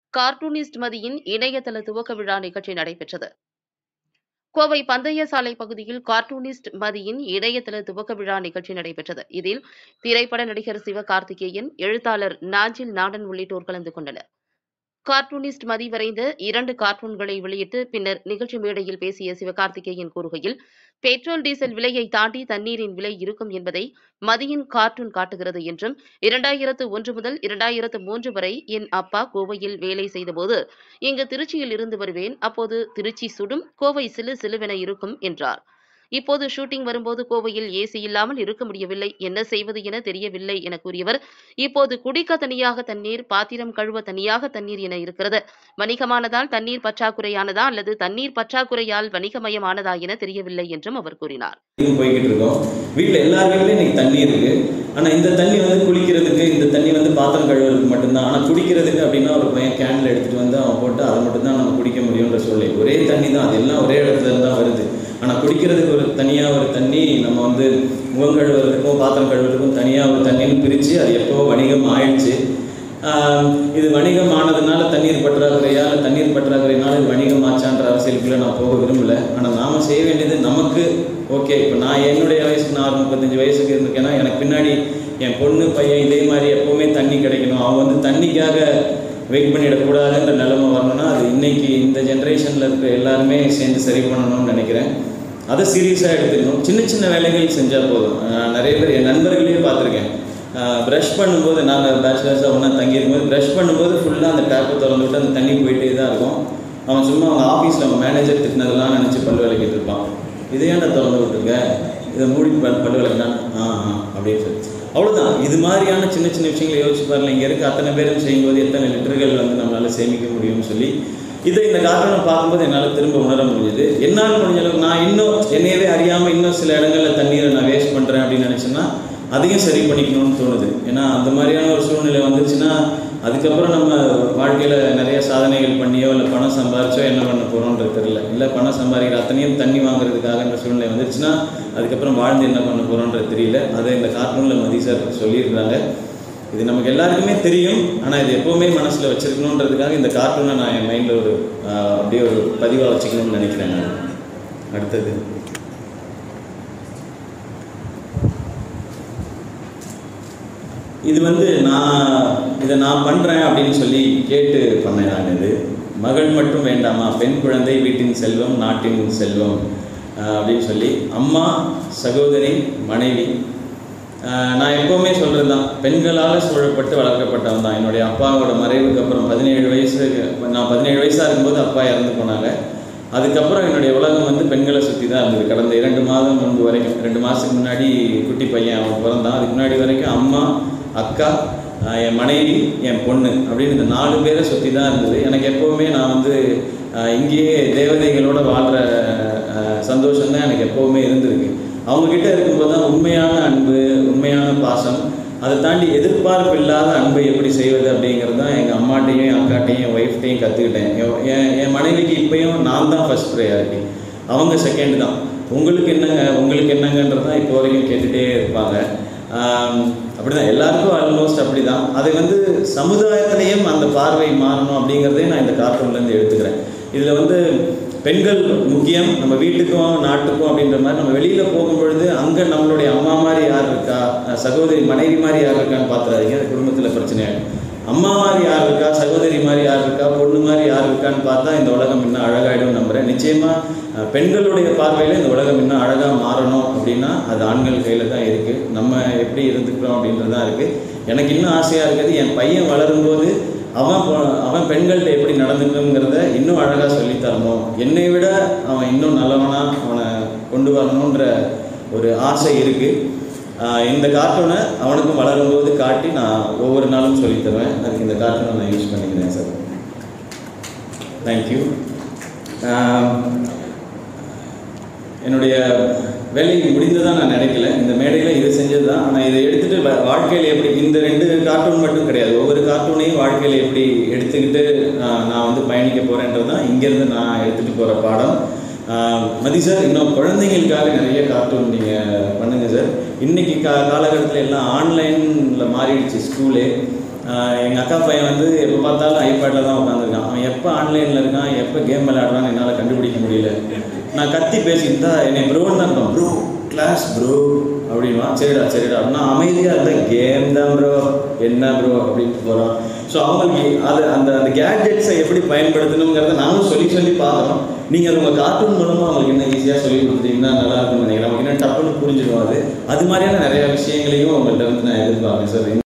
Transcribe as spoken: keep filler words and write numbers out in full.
Cartoonist மதியின் இணையதள துவக்க விழா நிகழ்ச்சி நடைபெற்றது. கோவை பந்தய சாலை பகுதியில் கார்ட்டூனிஸ்ட் மதியின் இணையதள துவக்க விழா நிகழ்ச்சி நடைபெற்றது. இதில் திரைப்பட நடிகர் சிவகார்த்திகேயன், எழுத்தாளர் நாஞ்சில் நாடன் உள்ளிட்டோர் கலந்து கொண்டனர். கார்ட்டூனிஸ்ட் மதி வரைந்த இரண்டு கார்ட்டூன்களை வெளியிட்டு பின்னர் நிகழ்ச்சி மேடையில் பேசிய சிவகார்த்திகேயன் கூறுகையில், பெட்ரோல் டீசல் விலையை தாண்டி தண்ணீரின் விலை இருக்கும் என்பதை மதியின் கார்ட்டூன் காட்டுகிறது என்றும், இரண்டாயிரத்து ஒன்று முதல் இரண்டாயிரத்து மூன்று வரை என் அப்பா கோவையில் வேலை செய்தபோது இங்கு திருச்சியில் இருந்து வருவேன். அப்போது திருச்சி சுடும், கோவை சிலு சிலுவென இருக்கும் என்றார். இப்போது ஷூட்டிங் வரும்போது கோவையில் ஏசி இல்லாமல் இருக்க முடியவில்லை, என்ன செய்வது என தெரியவில்லை என கூறியவர், இப்போது குடிக்க தனியாக தண்ணீர், பாத்திரம் கழுவ தனியாக தண்ணீர் என இருக்கிறது. வணிகமானதால் தண்ணீர் பற்றாக்குறையானதா அல்லது தண்ணீர் பற்றாக்குறையால் வணிகமயமானதா என தெரியவில்லை என்றும் அவர் கூறினார். போய்கிட்டு இருக்கோம். வீட்டில் எல்லா வீட்லையும் இன்னைக்கு தண்ணி இருக்கு. ஆனால் இந்த தண்ணி வந்து குளிக்கிறதுக்கு, இந்த தண்ணி வந்து பாத்திரம் கழுவுறதுக்கு மட்டும்தான். ஆனால் குடிக்கிறதுக்கு அப்படின்னா ஒரு பையன் கேனில் எடுத்துகிட்டு வந்து அவன் போட்டு அதை மட்டும்தான் நம்ம குடிக்க முடியுன்ற சூழ்நிலை. ஒரே தண்ணி தான், அது எல்லாம் ஒரே இடத்துல தான் வருது. ஆனால் குடிக்கிறதுக்கு ஒரு தனியாக ஒரு தண்ணி, நம்ம வந்து முகம் கழுவுறதுக்கும் பாத்திரம் கழுவுறதுக்கும் தனியாக ஒரு தண்ணின்னு பிரித்து அது எப்போ வணிகம் ஆயிடுச்சு. இது வணிகம் ஆனதுனால தண்ணீர் பற்றாக்குறையா, தண்ணீர் பற்றாக்குறையினால இது வணிகம் ஆச்சான்ற அரசியலுக்குள்ளே நான் போக விரும்பலை. ஆனால் நாம் செய்ய வேண்டியது நமக்கு ஓகே. இப்போ நான் என்னுடைய வயசுக்கு நான் முப்பத்தஞ்சு வயசுக்கு இருந்திருக்கேன்னா எனக்கு பின்னாடி என் பொண்ணு பையன் இதே மாதிரி எப்போவுமே தண்ணி கிடைக்கணும், அவங்க வந்து தண்ணிக்காக வெயிட் பண்ணிடக்கூடாதுன்ற நிலைமை வரணும்னா அது இன்றைக்கி இந்த ஜென்ரேஷனில் இருக்கிற எல்லாருமே சேர்ந்து சரி பண்ணணும்னு நினைக்கிறேன். அதை சீரியஸாக எடுத்துக்கணும். சின்ன சின்ன வேலைகள் செஞ்சால் போதும். நிறைய பேர் என் நண்பர்களையும் பார்த்துருக்கேன். ப்ரஷ் பண்ணும்போது, நாங்கள் பேச்சுலர்ஸாக ஒன்றா தங்கியிருக்கும்போது ப்ரஷ் பண்ணும்போது ஃபுல்லாக அந்த டேப்பை திறந்து விட்டு அந்த தண்ணி போயிட்டே தான் இருக்கும். அவன் சும்மா அவங்க ஆஃபீஸில் அவங்க மேனேஜர் திட்டினதெல்லாம் நினச்சி பல் விளக்கிட்டு இருப்பான். இதையாண்ட திறந்து விட்டுருங்க, இதை மூடி பல் பல் விளக்கினான் ஆ ஆ அப்படின்னு சொல்லி அவ்வளோதான். இது மாதிரியான சின்ன சின்ன விஷயங்களை யோசிச்சு பாருங்கள். இங்கே இருக்க அத்தனை பேரும் செய்யும்போது எத்தனை லிட்டர்கள் வந்து நம்மளால் சேமிக்க முடியும்னு சொல்லி இதை இந்த கார்ட்டூனை பார்க்கும்போது என்னால் திரும்ப உணர முடியுது. என்னால் முடிஞ்ச அளவுக்கு நான் இன்னும் என்னையவே அறியாமல் இன்னும் சில இடங்களில் தண்ணீரை நான் வேஸ்ட் பண்ணுறேன் அப்படின்னு நினச்சேன்னா அதையும் சரி பண்ணிக்கணும்னு தோணுது. ஏன்னா அந்த மாதிரியான ஒரு சூழ்நிலை வந்துச்சுன்னா அதுக்கப்புறம் நம்ம வாழ்க்கையில் நிறைய சாதனைகள் பண்ணியோ இல்லை பணம் சம்பாரிச்சோ என்ன பண்ண போகிறோன்றது தெரியல. இல்லை பணம் சம்பாதிக்கிற அத்தனையும் தண்ணி வாங்குறதுக்காகன்ற சூழ்நிலை வந்துச்சுன்னா அதுக்கப்புறம் வாழ்ந்து என்ன பண்ண போகிறோன்றது தெரியல. அதை இந்த கார்ட்டூனில் மதி சார் சொல்லியிருக்கிறாங்க. இது நமக்கு எல்லாருக்குமே தெரியும். ஆனால் இது எப்போவுமே மனசில் வச்சுருக்கணுன்றதுக்காக இந்த கார்ட்டூனை நான் என் மைண்டில் ஒரு அப்படியே ஒரு பதிவாக வச்சுக்கணும்னு நினைக்கிறேன். நான் அடுத்தது இது வந்து நான் இதை நான் பண்ணுறேன் அப்படின்னு சொல்லி கேட்டு பண்ணேன். நான் இது மகள் மட்டும் வேண்டாமா, பெண் குழந்தை வீட்டின் செல்வம் நாட்டின் செல்வம் அப்படின்னு சொல்லி அம்மா, சகோதரி, மனைவி. நான் எப்போவுமே சொல்கிறது தான், பெண்களால் சூழப்பட்டு வளர்க்கப்பட்டவன் தான். என்னுடைய அப்பாவோட மறைவுக்கு அப்புறம் பதினேழு வயசு நான் பதினேழு வயசாக இருக்கும்போது அப்பா இறந்து போனாங்க. அதுக்கப்புறம் என்னுடைய உலகம் வந்து பெண்களை சுற்றி தான் இருந்தது. கடந்த இரண்டு மாதம் முன்பு வரைக்கும், ரெண்டு மாதத்துக்கு முன்னாடி குட்டி பையன் அவன் பிறந்தான். அதுக்கு முன்னாடி வரைக்கும் அம்மா, அக்கா, என் மனைவி, என் பொண்ணு அப்படின்னு இந்த நாலு பேரை சுற்றி தான் இருந்தது. எனக்கு எப்போவுமே நான் வந்து இங்கேயே தேவதைகளோடு வாழ்கிற சந்தோஷம்தான் எனக்கு எப்போவுமே இருந்திருக்கு. அவங்கக்கிட்ட இருக்கும்போது தான் உண்மையான அன்பு, உண்மையான பாசம், அதை தாண்டி எதிர்பார்ப்பு இல்லாத அன்பை எப்படி செய்வது அப்படிங்கிறது தான் எங்கள் அம்மாட்டையும் என் அக்காட்டையும் என் ஒய்ஃப்டையும் கற்றுக்கிட்டேன். என் என் மனைவிக்கு இப்போயும் நான் தான் ஃபஸ்ட் ப்ரையாரிட்டி, அவங்க செகண்ட் தான். உங்களுக்கு என்னங்க உங்களுக்கு என்னங்கன்றது தான் இப்போ வரைக்கும் கேட்டுகிட்டே இருப்பாங்க. அப்படி தான் எல்லாருக்கும் ஆல்மோஸ்ட் அப்படி தான். அதை வந்து சமுதாயத்திலையும் அந்த பார்வை மாறணும் அப்படிங்கிறதே நான் இந்த கார்ட்டூன்லேருந்து எடுத்துக்கிறேன். இதில் வந்து பெண்கள் முக்கியம், நம்ம வீட்டுக்கும் நாட்டுக்கும் அப்படின்ற மாதிரி நம்ம வெளியில் போகும்பொழுது அங்கே நம்மளுடைய அம்மா மாதிரி யார் இருக்கா, சகோதரி மனைவி மாதிரி யார் இருக்கான்னு பார்த்துறாதீங்க. அது குடும்பத்தில் பிரச்சனையாகும். அம்மா மாதிரி யார் இருக்கா, சகோதரி மாதிரி யார் இருக்கா, பொண்ணு மாதிரி யார் இருக்கான்னு பார்த்தா இந்த உலகம் இன்னும் அழகாயிடும் நம்புகிறேன். நிச்சயமாக பெண்களுடைய பார்வையில் இந்த உலகம் இன்னும் அழகாக மாறணும் அப்படின்னா அது ஆண்கள் கையில் தான் இருக்குது. நம்ம எப்படி இருந்துக்கிறோம் அப்படின்றது தான் இருக்குது. எனக்கு இன்னும் ஆசையாக இருக்குது, என் பையன் வளரும்போது அவன் அவன் பெண்கள்கிட்ட எப்படி நடந்துக்கணுங்கிறத இன்னும் அழகாக சொல்லித்தரணும். என்னை விட அவன் இன்னும் நல்லவனாக அவனை கொண்டு வரணுன்ற ஒரு ஆசை இருக்குது. இந்த கார்ட்டூனை அவனுக்கும் வளரும்போது காட்டி நான் ஒவ்வொரு நாளும் சொல்லித்தருவேன். அதுக்கு இந்த கார்ட்டூனை நான் யூஸ் பண்ணிக்கிறேன் சார். தேங்க்யூ. என்னுடைய வேலை முடிந்ததான் நான் நினைக்கல. இந்த மேடையில் இது செஞ்சது தான். ஆனால் இதை எடுத்துகிட்டு வாழ்க்கையில் எப்படி, இந்த ரெண்டு கார்ட்டூன் மட்டும் கிடையாது, ஒவ்வொரு கார்ட்டூனையும் வாழ்க்கையில் எப்படி எடுத்துக்கிட்டு நான் வந்து பயணிக்க போகிறேன்றது தான் இங்கேருந்து நான் எடுத்துகிட்டு போகிற பாடம். மதி சார், இன்னும் குழந்தைங்களுக்காக நிறைய கார்ட்டூன் நீங்கள் பண்ணுங்கள் சார். இன்றைக்கி கா காலகட்டத்தில் எல்லாம் ஆன்லைனில் மாறிடுச்சு ஸ்கூலு. எங்கள் அக்கா பையன் வந்து எப்போ பார்த்தாலும் ஐபேடில் தான் உட்காந்துருக்கான். அவன் எப்போ ஆன்லைனில் இருக்கான், எப்போ கேம் விளையாடுறான்னு என்னால் கண்டுபிடிக்க முடியல. நான் கத்தி பேசியிருந்தா என்னை ப்ரோன்னு தான் இருப்பான். ப்ரோ கிளாஸ் ப்ரோ அப்படின்வா. சரிடா சரிடா அப்படின்னா அமைதியாக இருந்தால் கேம் தான் ப்ரோ, என்ன ப்ரோ அப்படின்ட்டு போகிறான். ஸோ அவங்களுக்கு அது அந்த அந்த கேட்ஜெட்ஸை எப்படி பயன்படுத்தணுங்கிறத நானும் சொல்லி சொல்லி பார்க்குறோம். நீங்கள் அது உங்கள் கார்ட்டூன் மூலமாக அவங்களுக்கு என்ன ஈஸியாக சொல்லி கொடுத்தீங்கன்னா நல்லா இருக்கும்னு நினைக்கிறேன். அவங்க இன்னும் டப்புன்னு புரிஞ்சிடும். அது அது மாதிரியான நிறையா விஷயங்களையும் உங்கள்கிட்ட வந்து நான் எதிர்பார்க்குறேன் சார்.